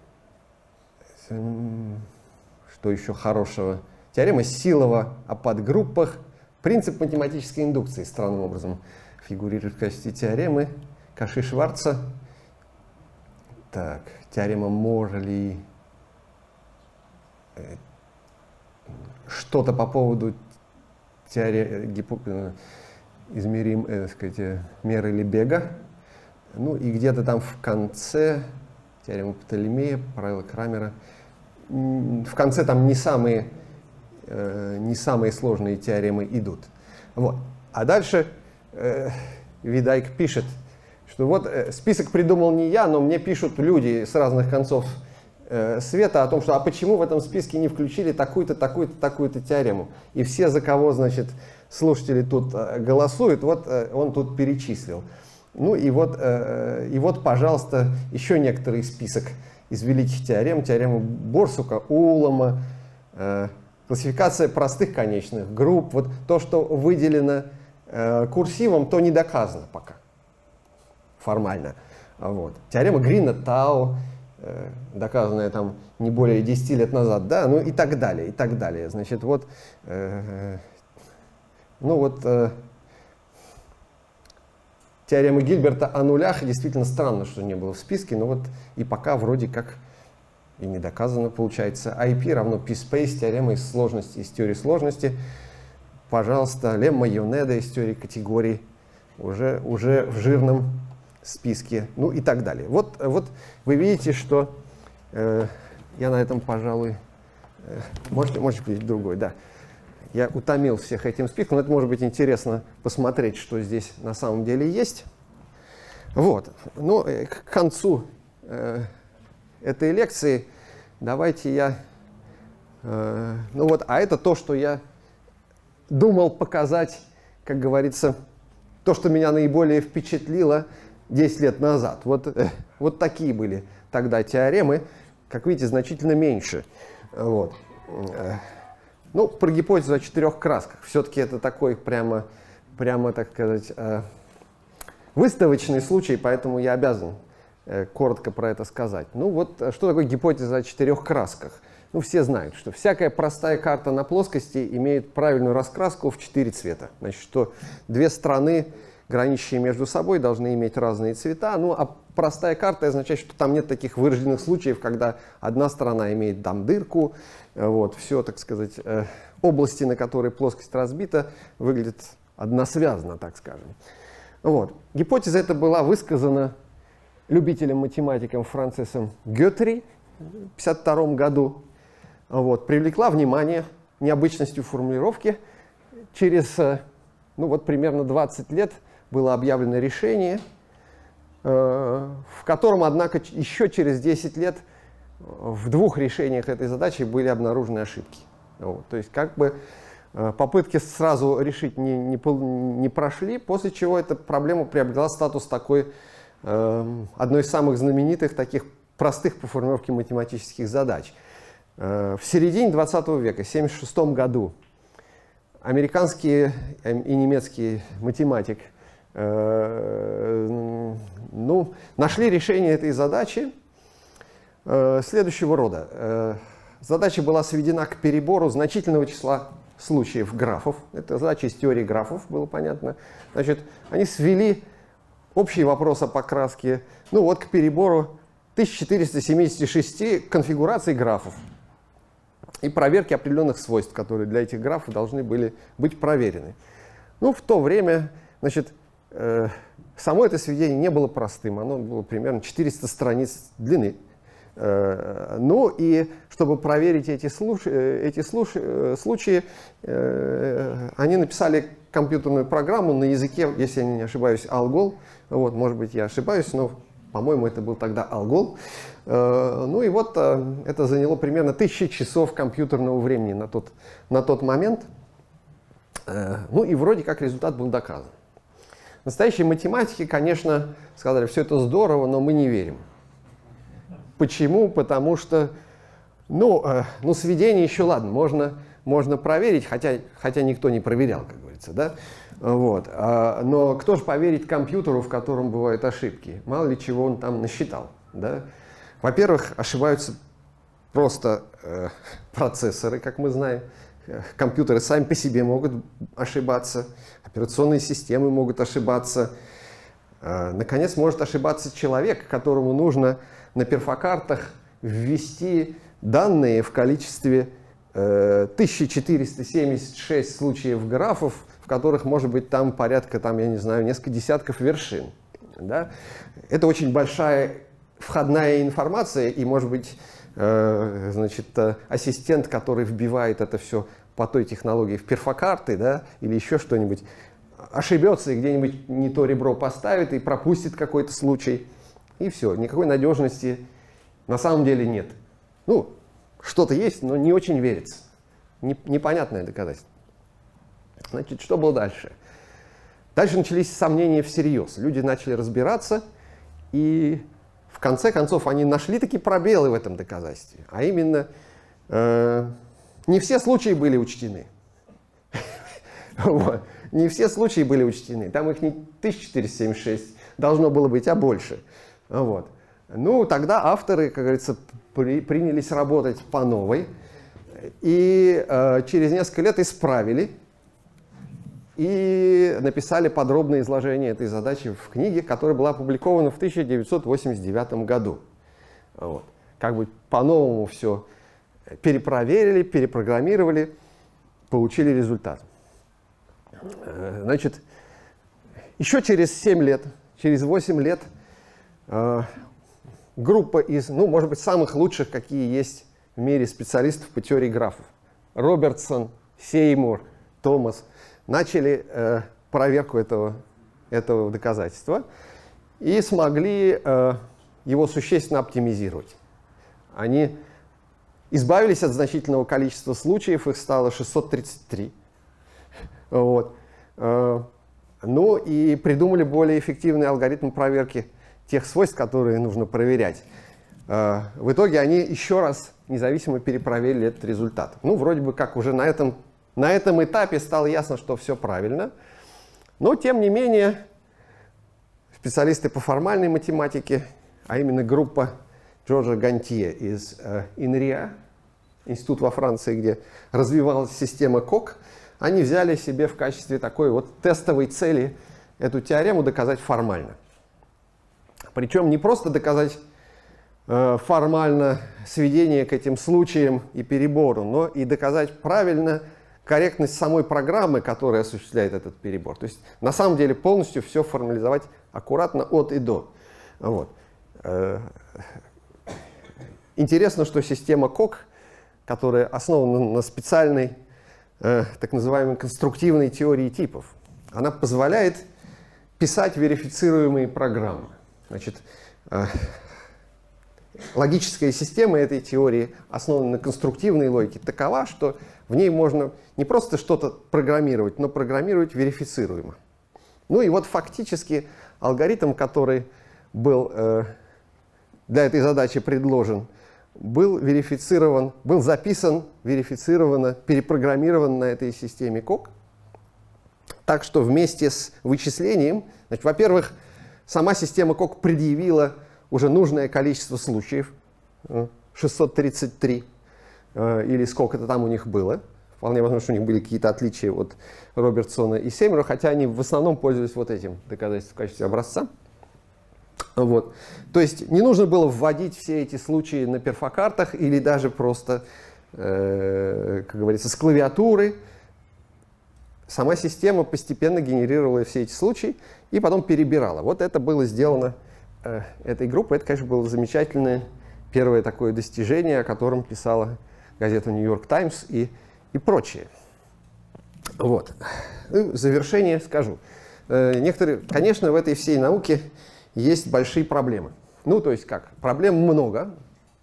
Что еще хорошего? Теорема Силова о подгруппах. Принцип математической индукции странным образом фигурирует в качестве теоремы. Каши-Шварца. Так, теорема Морли. Что-то по поводу теоремы гипо... измерим, э, сказать, меры Лебега. Ну и где-то там в конце теорема Птолемея, правила Крамера. В конце там не самые не самые сложные теоремы идут. Вот. А дальше э, Видайк пишет, что вот э, список придумал не я, но мне пишут люди с разных концов э, света о том, что а почему в этом списке не включили такую-то, такую-то, такую-то теорему. И все, за кого, значит, слушатели тут э, голосуют, вот э, он тут перечислил. Ну и вот, э, и вот, пожалуйста, еще некоторый список из великих теорем, теорема Борсука, Улама, э, классификация простых конечных групп. Вот то, что выделено э, курсивом, то не доказано пока формально. Вот. Теорема Грина-Тау, э, доказанная там не более десяти лет назад, да, ну и так далее, и так далее. Значит, вот, э, ну вот, э, теорема Гильберта о нулях действительно странно, что не было в списке, но вот и пока вроде как и не доказано получается. ай пи равно P-space, теорема из сложности, из теории сложности. Пожалуйста, лемма Йонеда из теории категорий уже, уже в жирном списке, ну и так далее. Вот, вот вы видите, что э, я на этом, пожалуй, э, можете, можете включить другой, да. Я утомил всех этим списком, но это может быть интересно посмотреть, что здесь на самом деле есть. Вот, ну, э, к концу э, этой лекции давайте я, э, ну вот, а это то, что я думал показать, как говорится, то, что меня наиболее впечатлило десять лет назад. Вот, э, вот такие были тогда теоремы, как видите, значительно меньше. Вот. Ну, про гипотезу о четырех красках. Все-таки это такой прямо, прямо, так сказать, э, выставочный случай, поэтому я обязан э, коротко про это сказать. Ну вот, что такое гипотеза о четырех красках? Ну, все знают, что всякая простая карта на плоскости имеет правильную раскраску в четыре цвета. Значит, что две страны, граничащие между собой, должны иметь разные цвета. Ну, а простая карта означает, что там нет таких вырожденных случаев, когда одна сторона имеет там дырку, вот, все, так сказать, э, области, на которые плоскость разбита, выглядят односвязно, так скажем. Вот. Гипотеза эта была высказана любителем-математиком Францисом Гётри в тысяча девятьсот пятьдесят втором году. Вот, привлекла внимание необычностью формулировки. Через, ну вот, примерно двадцать лет было объявлено решение, э, в котором, однако, еще через десять лет в двух решениях этой задачи были обнаружены ошибки. Вот, то есть, как бы, э, попытки сразу решить не, не, не прошли, после чего эта проблема приобрела статус такой, э, одной из самых знаменитых, таких простых по формулировке математических задач. Э, в середине двадцатого века, в тысяча девятьсот семьдесят шестом году, американский и немецкий математик э, ну, нашли решение этой задачи э, следующего рода. Э, задача была сведена к перебору значительного числа случаев графов. Это задача из теории графов, было понятно. Значит, они свели общий вопрос о покраске, ну вот, к перебору тысяча четыреста семидесяти шести конфигураций графов и проверки определенных свойств, которые для этих графов должны были быть проверены. Ну, в то время, значит, э, само это сведение не было простым, оно было примерно четыреста страниц длины. Э, ну, и чтобы проверить эти, слуш... эти слуш... случаи, э, они написали компьютерную программу на языке, если я не ошибаюсь, Algol. Вот, может быть, я ошибаюсь, но, по-моему, это был тогда Algol. Ну и вот это заняло примерно тысячу часов компьютерного времени на тот, на тот момент. Ну и вроде как результат был доказан. Настоящие математики, конечно, сказали, все это здорово, но мы не верим. Почему? Потому что, ну, ну сведение еще ладно, можно, можно проверить, хотя, хотя никто не проверял, как говорится, да? Вот. Но кто же поверит компьютеру, в котором бывают ошибки? Мало ли чего он там насчитал, да? Во-первых, ошибаются просто э, процессоры, как мы знаем. Компьютеры сами по себе могут ошибаться, операционные системы могут ошибаться. Э, наконец, может ошибаться человек, которому нужно на перфокартах ввести данные в количестве э, тысяча четыреста семьдесят шесть случаев графов, в которых может быть там порядка, там, я не знаю, несколько десятков вершин. Да? Это очень большая входная информация, и, может быть, э, значит, ассистент, который вбивает это все по той технологии в перфокарты, да, или еще что-нибудь, ошибется и где-нибудь не то ребро поставит и пропустит какой-то случай, и все, никакой надежности на самом деле нет. Ну, что-то есть, но не очень верится. Непонятное доказательство. Значит, что было дальше? Дальше начались сомнения всерьез. Люди начали разбираться, и в конце концов они нашли такие пробелы в этом доказательстве, а именно э, не все случаи были учтены. Вот. Не все случаи были учтены. Там их не тысяча четыреста семьдесят шесть должно было быть, а больше. Вот. Ну, тогда авторы, как говорится, при, принялись работать по новой. И э, через несколько лет исправили. И написали подробное изложение этой задачи в книге, которая была опубликована в тысяча девятьсот восемьдесят девятом году. Вот. Как бы по-новому все перепроверили, перепрограммировали, получили результат. Значит, еще через семь лет, через восемь лет э, группа из, ну, может быть, самых лучших, какие есть в мире специалистов по теории графов, Робертсон, Сеймур, Томас, начали э, проверку этого, этого доказательства и смогли э, его существенно оптимизировать. Они избавились от значительного количества случаев, их стало шестьсот тридцать три. Вот. Ну и придумали более эффективный алгоритм проверки тех свойств, которые нужно проверять. В итоге они еще раз независимо перепроверили этот результат. Ну, вроде бы как уже на этом, на этом этапе стало ясно, что все правильно. Но, тем не менее, специалисты по формальной математике, а именно группа Джорджа Гантье из ИНРИА, институт во Франции, где развивалась система Кок, они взяли себе в качестве такой вот тестовой цели эту теорему доказать формально. Причем не просто доказать э, формально сведение к этим случаям и перебору, но и доказать правильно корректность самой программы, которая осуществляет этот перебор. То есть на самом деле полностью все формализовать аккуратно от и до. Вот. Интересно, что система Кок, которая основана на специальной э, так называемой конструктивной теории типов, она позволяет писать верифицируемые программы. Значит, э, логическая система этой теории, основанная на конструктивной логике, такова, что в ней можно не просто что-то программировать, но программировать верифицируемо. Ну и вот фактически алгоритм, который был э, для этой задачи предложен, был верифицирован, был записан, верифицировано, перепрограммирован на этой системе Кок. Так что вместе с вычислением, значит, во-первых, сама система Кок предъявила уже нужное количество случаев, шестьсот тридцать три, или сколько-то там у них было. Вполне возможно, что у них были какие-то отличия от Робертсона и Сеймура, хотя они в основном пользовались вот этим доказательством в качестве образца. Вот. То есть не нужно было вводить все эти случаи на перфокартах или даже просто, э, как говорится, с клавиатуры. Сама система постепенно генерировала все эти случаи и потом перебирала. Вот это было сделано э, этой группой. Это, конечно, было замечательное первое такое достижение, о котором писала газета «Нью-Йорк Таймс» и, и прочее. Вот. В завершение скажу. Э, некоторые, конечно, в этой всей науке есть большие проблемы. Ну, то есть как? Проблем много.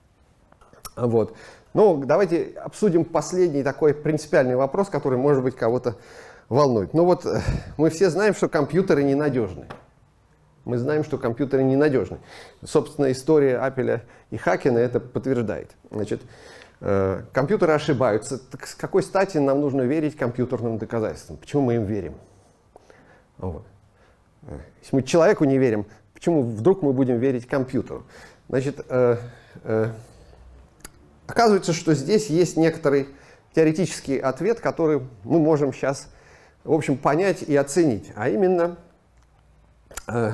Вот. Но давайте обсудим последний такой принципиальный вопрос, который, может быть, кого-то волнует. Ну вот мы все знаем, что компьютеры ненадежны. Мы знаем, что компьютеры ненадежны. Собственно, история Аппеля и Хакена это подтверждает. Значит, э, компьютеры ошибаются. Так с какой стати нам нужно верить компьютерным доказательствам? Почему мы им верим? Вот. Если мы человеку не верим, почему вдруг мы будем верить компьютеру? Значит, э, э, оказывается, что здесь есть некоторый теоретический ответ, который мы можем сейчас, в общем, понять и оценить. А именно, э,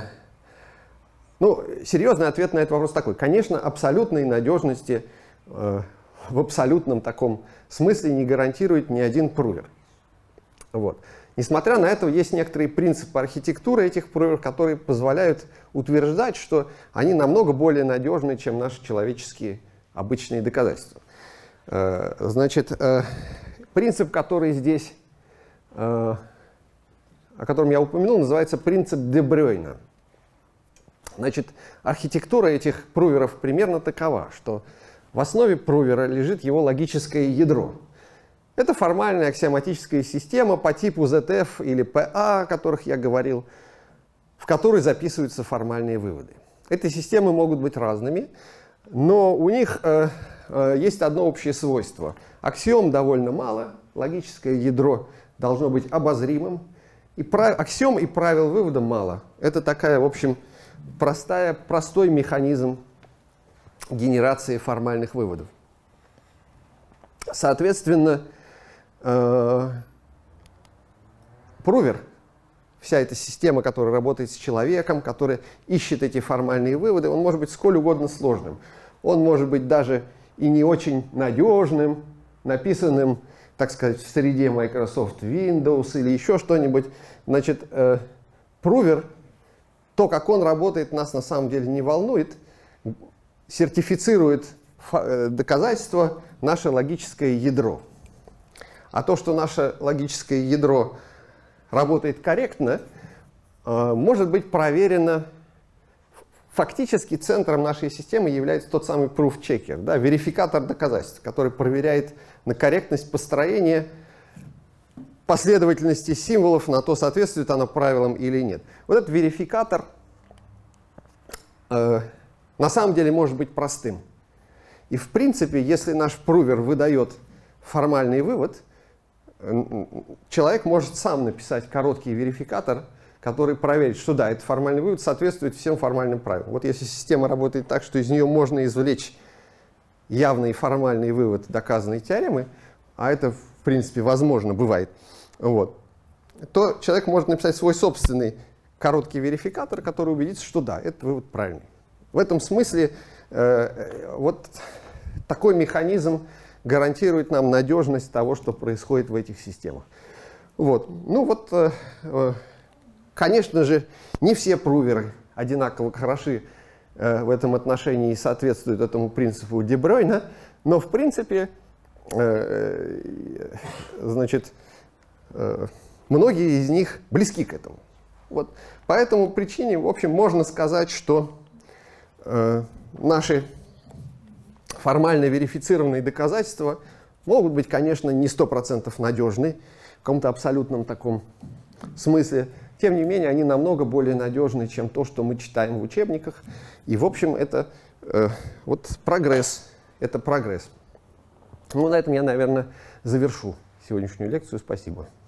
ну, серьезный ответ на этот вопрос такой. Конечно, абсолютной надежности э, в абсолютном таком смысле не гарантирует ни один прувер. Вот. Несмотря на это, есть некоторые принципы архитектуры этих проверок, которые позволяют утверждать, что они намного более надежны, чем наши человеческие обычные доказательства. Значит, принцип, который здесь, о котором я упомянул, называется принцип де Брёйна. Значит, архитектура этих проверов примерно такова, что в основе провера лежит его логическое ядро. Это формальная аксиоматическая система по типу зет эф или пэ а, о которых я говорил, в которой записываются формальные выводы. Эти системы могут быть разными, но у них э, э, есть одно общее свойство. Аксиом довольно мало, логическое ядро должно быть обозримым, и прав... аксиом и правил вывода мало. Это такая, в общем, простая, простой механизм генерации формальных выводов. Соответственно, э, прувер, вся эта система, которая работает с человеком, которая ищет эти формальные выводы, он может быть сколь угодно сложным. Он может быть даже и не очень надежным, написанным, так сказать, в среде Microsoft Windows или еще что-нибудь. Значит, э, прувер, то, как он работает, нас на самом деле не волнует, сертифицирует доказательство наше логическое ядро. А то, что наше логическое ядро работает корректно, может быть проверено. Фактически центром нашей системы является тот самый proof-checker, да, верификатор доказательств, который проверяет на корректность построения последовательности символов, на то, соответствует оно правилам или нет. Вот этот верификатор э, на самом деле может быть простым. И в принципе, если наш прувер выдает формальный вывод, человек может сам написать короткий верификатор, который проверит, что да, этот формальный вывод соответствует всем формальным правилам. Вот если система работает так, что из нее можно извлечь явный формальный вывод доказанной теоремы, а это в принципе возможно, бывает, вот, то человек может написать свой собственный короткий верификатор, который убедится, что да, этот вывод правильный. В этом смысле э, вот такой механизм гарантирует нам надежность того, что происходит в этих системах. Вот. Ну вот, э, э, конечно же, не все пруверы одинаково хороши э, в этом отношении и соответствуют этому принципу де Бройна, но в принципе, э, э, значит, э, многие из них близки к этому. Вот. По этому причине, в общем, можно сказать, что э, наши формально верифицированные доказательства могут быть, конечно, не сто процентов надежны в каком-то абсолютном таком смысле. Тем не менее, они намного более надежны, чем то, что мы читаем в учебниках. И, в общем, это э, вот прогресс. Это прогресс. Ну, на этом я, наверное, завершу сегодняшнюю лекцию. Спасибо.